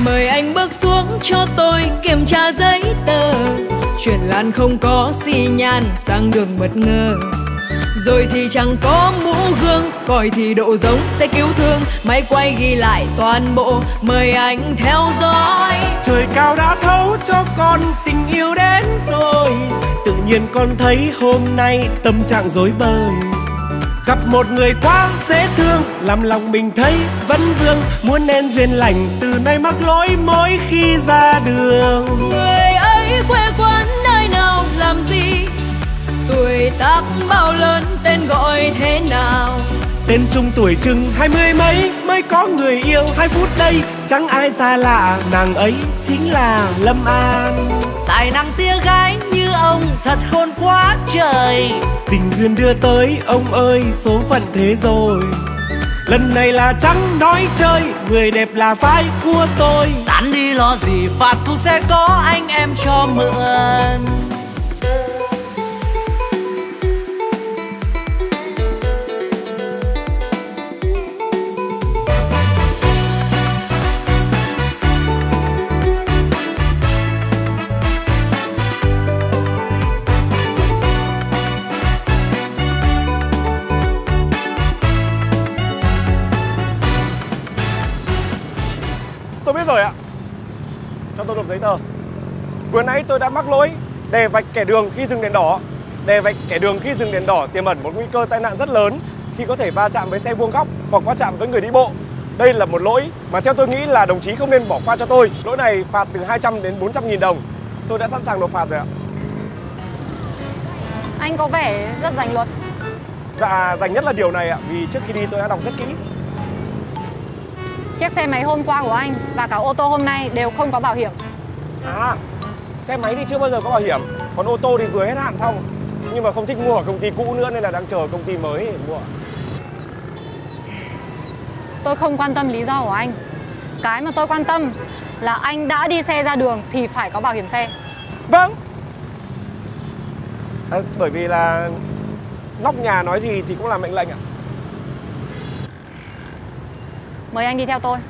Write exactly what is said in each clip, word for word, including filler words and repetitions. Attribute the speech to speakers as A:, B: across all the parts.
A: Mời anh bước xuống cho tôi kiểm tra giấy tờ. Chuyển làn không có xi nhan, sang đường bất ngờ. Rồi thì chẳng có mũ gương, còi thì độ giống sẽ cứu thương. Máy quay ghi lại toàn bộ, mời anh theo dõi.
B: Trời cao đã thấu cho con tình yêu đến rồi. Tự nhiên con thấy hôm nay tâm trạng rối bời. Gặp một người quá dễ thương, làm lòng mình thấy vấn vương. Muốn nên duyên lành, từ nay mắc lỗi mỗi khi ra đường.
A: Người ấy quê quán nơi nào làm gì, tuổi tác bao lớn, tên gọi thế nào?
B: Tên trung tuổi chừng hai mươi mấy, mới có người yêu hai phút đây. Chẳng ai xa lạ, nàng ấy chính là Lâm An.
C: Tài năng tia gái như ông thật khôn quá trời.
B: Tình duyên đưa tới, ông ơi số phận thế rồi. Lần này là chẳng nói chơi, người đẹp là phái của tôi.
C: Tán đi lo gì, phạt thu sẽ có anh em cho mượn.
D: Tôi biết rồi ạ. Cho tôi nộp giấy tờ. Vừa nãy tôi đã mắc lỗi đè vạch kẻ đường khi dừng đèn đỏ. Đè vạch kẻ đường khi dừng đèn đỏ tiềm ẩn một nguy cơ tai nạn rất lớn khi có thể va chạm với xe vuông góc hoặc va chạm với người đi bộ. Đây là một lỗi mà theo tôi nghĩ là đồng chí không nên bỏ qua cho tôi. Lỗi này phạt từ hai trăm đến bốn trăm nghìn đồng. Tôi đã sẵn sàng nộp phạt rồi ạ.
E: Anh có vẻ rất rành luật.
D: Dạ, rành nhất là điều này ạ, vì trước khi đi tôi đã đọc rất kỹ.
E: Chiếc xe máy hôm qua của anh và cả ô tô hôm nay đều không có bảo hiểm.
D: À, xe máy thì chưa bao giờ có bảo hiểm. Còn ô tô thì vừa hết hạn xong. Nhưng mà không thích mua ở công ty cũ nữa nên là đang chờ công ty mới để mua.
E: Tôi không quan tâm lý do của anh. Cái mà tôi quan tâm là anh đã đi xe ra đường thì phải có bảo hiểm xe.
D: Vâng. À, bởi vì là nóc nhà nói gì thì cũng là mệnh lệnh ạ.
E: Mời anh đi theo tôi.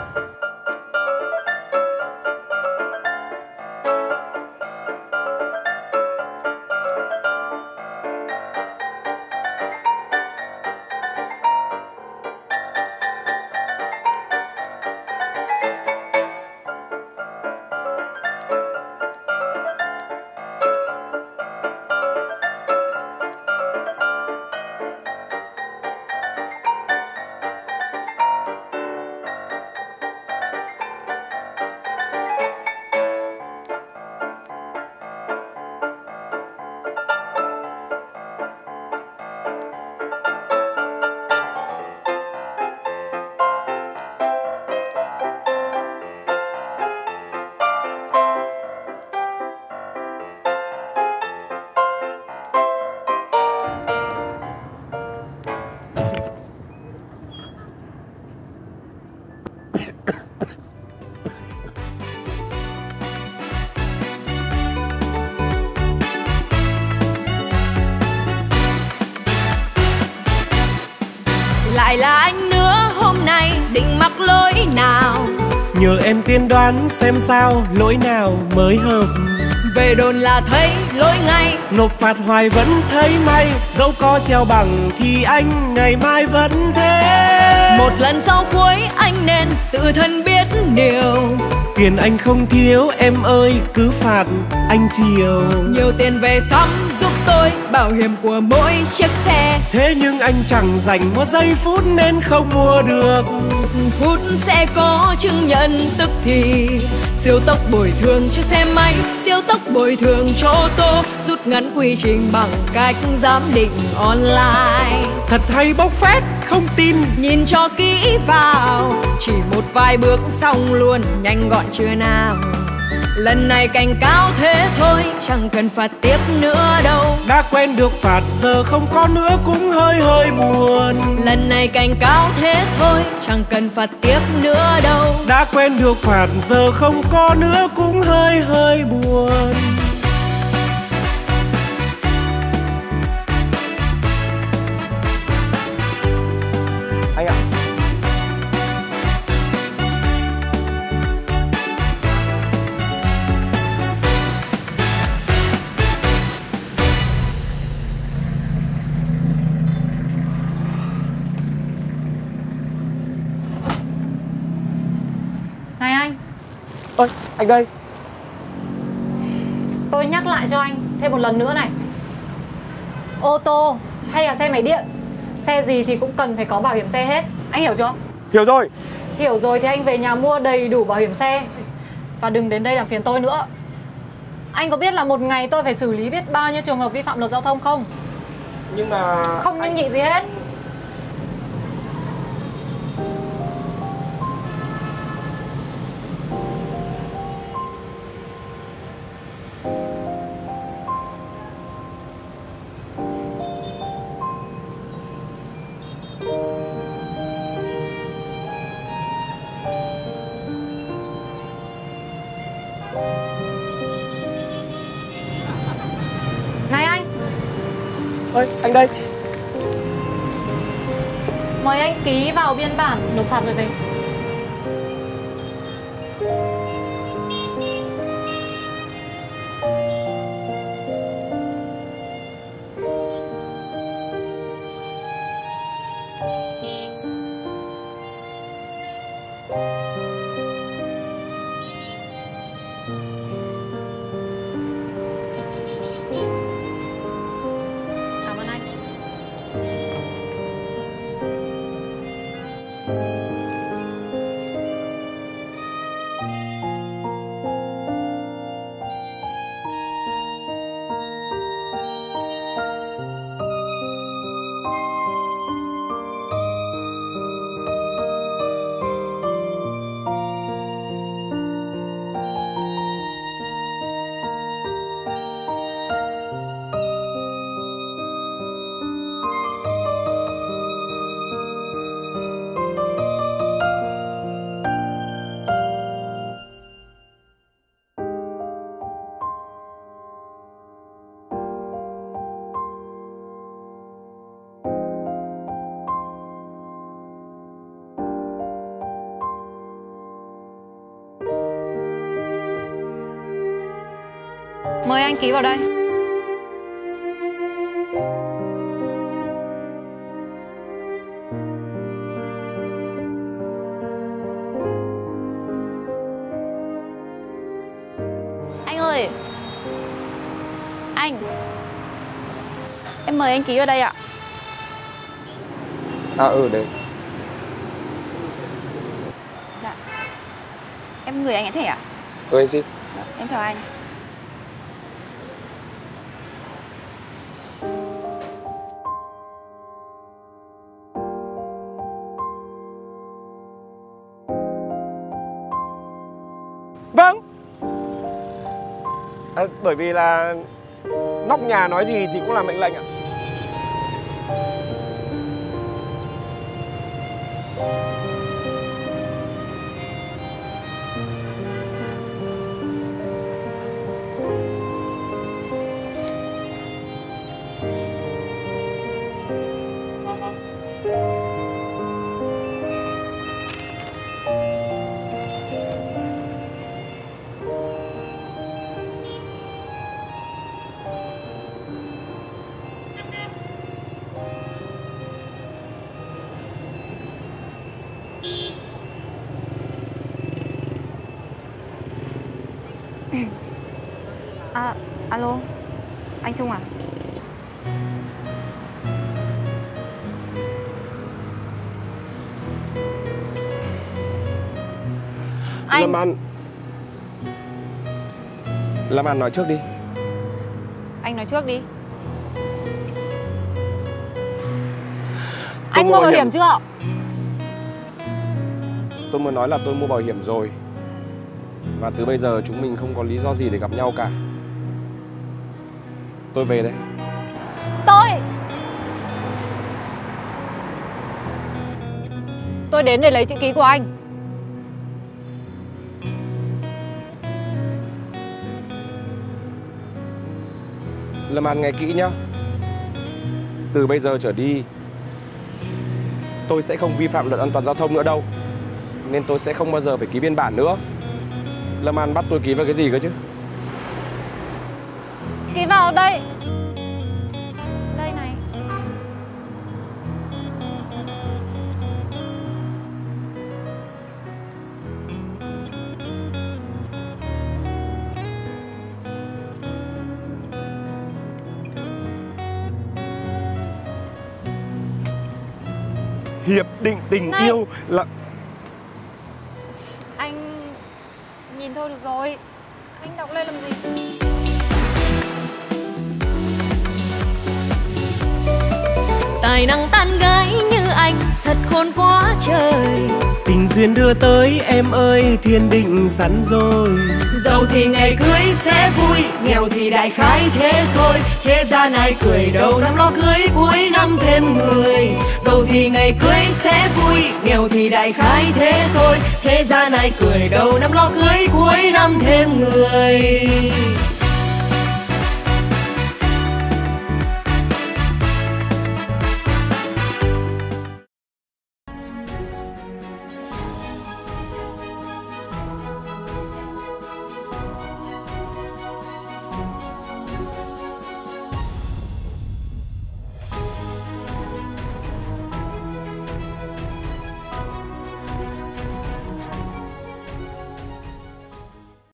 A: Lại là anh nữa, hôm nay định mắc lỗi nào?
B: Nhờ em tiên đoán xem sao, lỗi nào mới hợp.
A: Về đồn là thấy lỗi ngay,
B: nộp phạt hoài vẫn thấy may. Dẫu có treo bằng thì anh ngày mai vẫn thế.
A: một lần sau cuối anh nên tự thân biết điều.
B: Tiền anh không thiếu em ơi, cứ phạt anh chiều.
A: Nhiều tiền về sắm giúp tôi bảo hiểm của mỗi chiếc xe.
B: Thế nhưng anh chẳng dành một giây phút nên không mua được.
A: Phút sẽ có chứng nhận tức thì. Siêu tốc bồi thường cho xe máy, siêu tốc bồi thường cho ô tô. Rút ngắn quy trình bằng cách giám định online.
B: Thật hay bốc phét, không tin
A: nhìn cho kỹ vào. Chỉ một vài bước xong luôn, nhanh gọn chưa nào. Lần này cảnh cáo thế thôi, chẳng cần phạt tiếp nữa đâu.
B: Đã quen được phạt giờ không có nữa cũng hơi hơi buồn.
A: Lần này cảnh cáo thế thôi, chẳng cần phạt tiếp nữa đâu.
B: Đã quen được phạt giờ không có nữa cũng hơi hơi buồn.
D: Anh ạ. Ơi, anh đây.
E: Tôi nhắc lại cho anh thêm một lần nữa này. Ô tô hay là xe máy điện, xe gì thì cũng cần phải có bảo hiểm xe hết. Anh hiểu chưa?
D: Hiểu rồi.
E: Hiểu rồi thì anh về nhà mua đầy đủ bảo hiểm xe. Và đừng đến đây làm phiền tôi nữa. Anh có biết là một ngày tôi phải xử lý biết bao nhiêu trường hợp vi phạm luật giao thông không?
D: Nhưng mà...
E: Không
D: anh...
E: nhưng nhị gì hết. Này anh.
D: Ơi, anh đây.
E: Mời anh ký vào biên bản nộp phạt rồi về. Cảm ơn anh. Mời anh ký vào đây.
F: Anh ơi. Anh. Em mời anh ký vào đây ạ.
D: À ừ đấy.
F: Dạ. Em gửi anh cái thẻ ạ.
D: Ừ anh xin.
F: Dạ, em chào anh.
D: Vâng. À, bởi vì là nóc nhà nói gì thì cũng là mệnh lệnh ạ.
E: À, alo, anh Trung à? Anh...
D: Lâm An. Lâm An nói trước đi.
E: Anh nói trước đi.
D: Tôi
E: Anh mua bảo hiểm. hiểm chưa?
D: Tôi muốn nói là tôi mua bảo hiểm rồi. Và từ bây giờ chúng mình không có lý do gì để gặp nhau cả. Tôi về đây.
E: Tôi Tôi đến để lấy chữ ký của anh.
D: Lâm An nghe kỹ nhá. Từ bây giờ trở đi tôi sẽ không vi phạm luật an toàn giao thông nữa đâu. Nên tôi sẽ không bao giờ phải ký biên bản nữa. Lâm An bắt tôi ký vào cái gì cơ chứ?
E: Ký vào đây. Đây này.
D: hiệp định tình
E: Này.
D: yêu là...
E: Anh nhìn thôi được rồi. Anh đọc lên làm gì?
A: Tài năng tán gái như anh thật khôn quá trời.
B: Tình duyên đưa tới em ơi thiên định sẵn rồi.
A: Giàu thì ngày cưới sẽ vui, nghèo thì đại khái thế thôi. Thế gian ai cười đầu năm lo cưới, cuối năm thêm người. Giàu thì ngày cưới sẽ vui, nghèo thì đại khái thế thôi. Thế gian ai cười đầu năm lo cưới, cuối năm thêm người.